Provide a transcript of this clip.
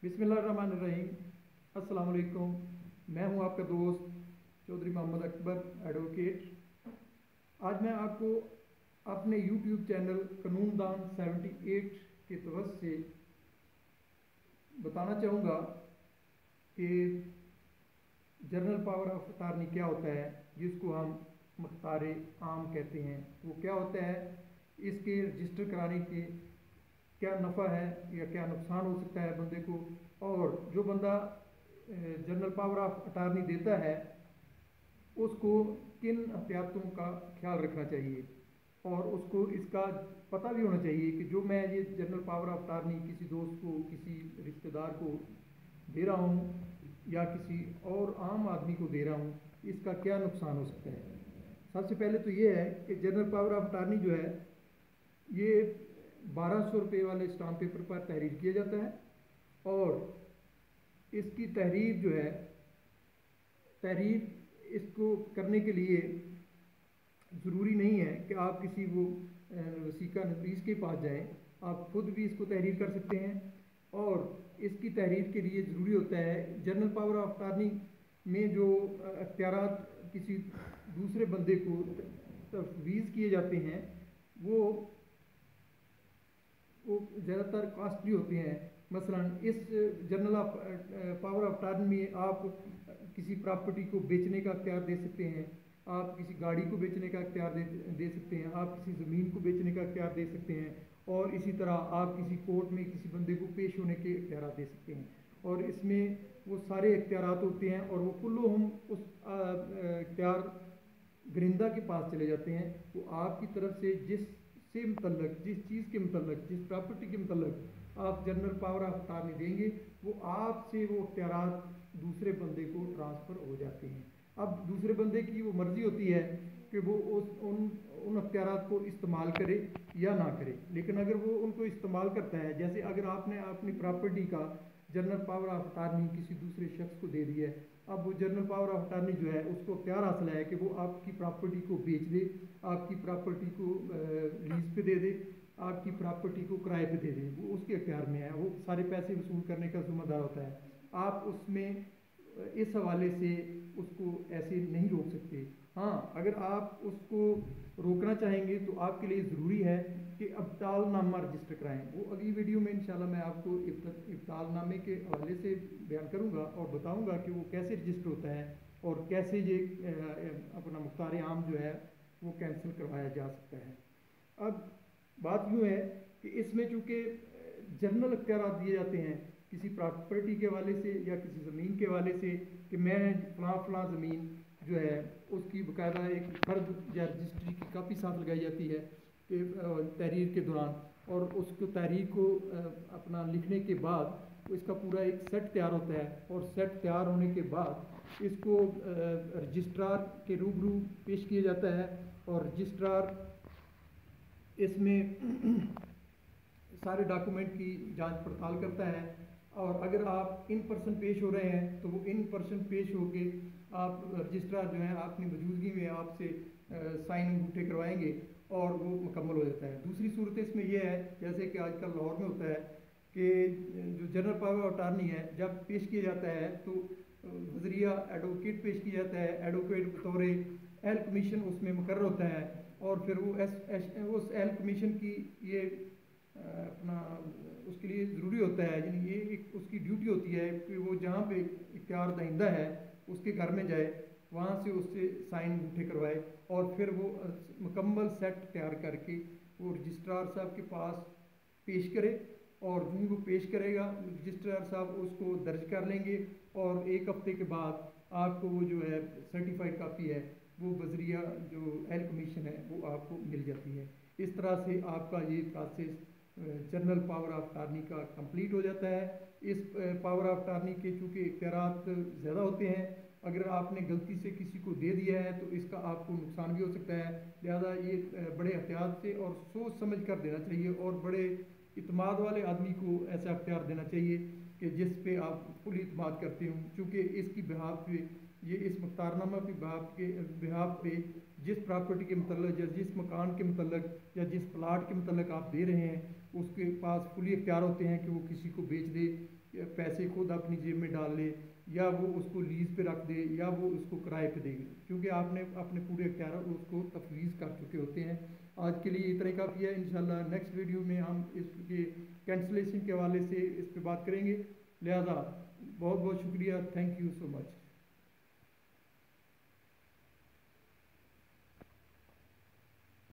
बिस्मिल्लाहिर्रहमानिर्रहीम। अस्सलाम वालेकुम। मैं हूं आपका दोस्त चौधरी मोहम्मद अकबर, एडवोकेट। आज मैं आपको अपने यूट्यूब चैनल कानूनदान 78 के तवज्जो से बताना चाहूँगा कि जनरल पावर ऑफ अटॉर्नी क्या होता है, जिसको हम मुख्तार आम कहते हैं। वो क्या होता है, इसके रजिस्टर कराने के क्या नफ़ा है या क्या नुकसान हो सकता है बंदे को, और जो बंदा जनरल पावर ऑफ अटॉर्नी देता है उसको किन एहतियातों का ख्याल रखना चाहिए, और उसको इसका पता भी होना चाहिए कि जो मैं ये जनरल पावर ऑफ अटॉर्नी किसी दोस्त को, किसी रिश्तेदार को दे रहा हूँ या किसी और आम आदमी को दे रहा हूँ, इसका क्या नुकसान हो सकता है। सबसे पहले तो ये है कि जनरल पावर ऑफ अटॉर्नी जो है ये 1200 रुपये वाले स्टाम्प पेपर पर तहरीर किया जाता है, और इसकी तहरीर जो है, तहरीर इसको करने के लिए ज़रूरी नहीं है कि आप किसी वो वसीका नवीस के पास जाएं, आप खुद भी इसको तहरीर कर सकते हैं। और इसकी तहरीर के लिए ज़रूरी होता है जनरल पावर ऑफ अटॉर्नी में जो अख्तियारात किसी दूसरे बंदे को तफवीज़ किए जाते हैं वो ज़्यादातर कॉस्टली होते हैं। मसलन इस जनरल पावर ऑफ अटॉर्नी में आप किसी प्रॉपर्टी को बेचने का अख्तियार दे सकते हैं, आप किसी गाड़ी को बेचने का अख्तियार दे सकते हैं, आप किसी ज़मीन को बेचने का अख्तियार दे सकते हैं, और इसी तरह आप किसी कोर्ट में किसी बंदे को पेश होने के अख्तियार दे सकते हैं। और इसमें वो सारे अख्तियारात होते हैं, और वो कुल्लो हम उस अख्तियार गरिंदा के पास चले जाते हैं। वो आपकी तरफ से जिस चीज़ के मतलब, जिस प्रॉपर्टी के मतलब आप जनरल पावर ऑफ अटॉर्नी देंगे, वो आपसे वो अख्तियारात दूसरे बंदे को ट्रांसफ़र हो जाते हैं। अब दूसरे बंदे की वो मर्ज़ी होती है कि वो उन अख्तियारात को इस्तेमाल करे या ना करे, लेकिन अगर वो उनको इस्तेमाल करता है, जैसे अगर आपने अपनी प्रॉपर्टी का जनरल पावर ऑफ अटॉर्नी किसी दूसरे शख्स को दे दी है, अब वो जनरल पावर ऑफ अटॉर्नी जो है उसको अख्तियार हासिल है कि वो आपकी प्रॉपर्टी को बेच दे, आपकी प्रॉपर्टी को लीज पे दे दे, आपकी प्रॉपर्टी को किराए पे दे दे, वो उसके अख्तियार में है। वो सारे पैसे वसूल करने का ज़िम्मेदार होता है। आप उसमें इस हवाले से उसको ऐसे नहीं रोक सकते। हाँ, अगर आप उसको रोकना चाहेंगे तो आपके लिए ज़रूरी है कि इब्तालनामा रजिस्टर कराएं। वो अगली वीडियो में इंशाल्लाह मैं आपको इब्तालनामे के हवाले से बयान करूँगा और बताऊँगा कि वो कैसे रजिस्टर होता है और कैसे ये अपना मुख्तार आम जो है वो कैंसिल करवाया जा सकता है। अब बात यूँ है कि इसमें चूँकि जनरल अख्तियारात दिए जाते हैं किसी प्रॉपर्टी के हवाले से या किसी ज़मीन के हवाले से कि मैं फ़लाँ ज़मीन जो है उसकी बाकायदा एक फर्द या रजिस्ट्री की काफ़ी साथ लगाई जाती है कि तहरीर के दौरान, और उसको तहरीर को अपना लिखने के बाद इसका पूरा एक सेट तैयार होता है, और सेट तैयार होने के बाद इसको रजिस्ट्रार के रूबरू पेश किया जाता है, और रजिस्ट्रार इसमें सारे डॉक्यूमेंट की जांच पड़ताल करता है। और अगर आप इन पर्सन पेश हो रहे हैं तो वो इन पर्सन पेश होके आप रजिस्ट्रार जो है अपनी मौजूदगी में आपसे साइन अंगूठे करवाएंगे और वो मुकम्मल हो जाता है। दूसरी सूरत इसमें यह है, जैसे कि आजकल लाहौर में होता है कि जो जनरल पावर ऑफ अटॉर्नी है जब पेश किया जाता है तो वज़रिया एडवोकेट पेश किया जाता है, एडवोकेट बतौर एहल कमीशन उसमें मुकर्रर होता है, और फिर वो उस एहल कमीशन की ये अपना उसके लिए ज़रूरी होता है, यानी ये एक उसकी ड्यूटी होती है कि वो जहाँ पे इख्तियार दहिंदा है उसके घर में जाए, वहाँ से उससे साइन अंगूठे करवाए, और फिर वो मुकम्मल सेट तैयार करके वो रजिस्ट्रार साहब के पास पेश करे, और जो वो पेश करेगा रजिस्ट्रार साहब उसको दर्ज कर लेंगे, और एक हफ्ते के बाद आपको वो जो है सर्टिफाइड कापी है वो वज़रिया जो एहल कमीशन है वो आपको मिल जाती है। इस तरह से आपका ये process general power of attorney का कंप्लीट हो जाता है। इस पावर ऑफ अटॉर्नी के चूँकि इख्तियारात ज़्यादा होते हैं, अगर आपने गलती से किसी को दे दिया है तो इसका आपको नुकसान भी हो सकता है, लिहाजा ये बड़े एहतियात से और सोच समझ कर देना चाहिए, और बड़े इत्मीनान वाले आदमी को ऐसा अख्तियार देना चाहिए कि जिस पे आप फुल इत्मीनान करते हों, चूँकि इसकी बिहाफ पे ये इस मुख्तारनामा के बिहाफ पे जिस प्रॉपर्टी के मतलब या जिस मकान के मतलब या जिस प्लाट के मतलब आप दे रहे हैं اس کے پاس فلی اختیار ہوتے ہیں کہ وہ کسی کو بیچ دے، پیسے خود اپنی جیب میں ڈال لے، یا وہ اس کو لیز پہ رکھ دے، یا وہ اس کو کرائے پہ دے، کیونکہ آپ نے اپنے پورے اختیارات اس کو تفویض کر چکے ہوتے ہیں۔ آج کے لیے اتنا ہی کافی ہے، انشاءاللہ نیکسٹ ویڈیو میں ہم اس کے کینسلیشن کے حوالے سے اس پہ بات کریں گے۔ لہذا بہت بہت شکریہ، تھینک یو سو مچ۔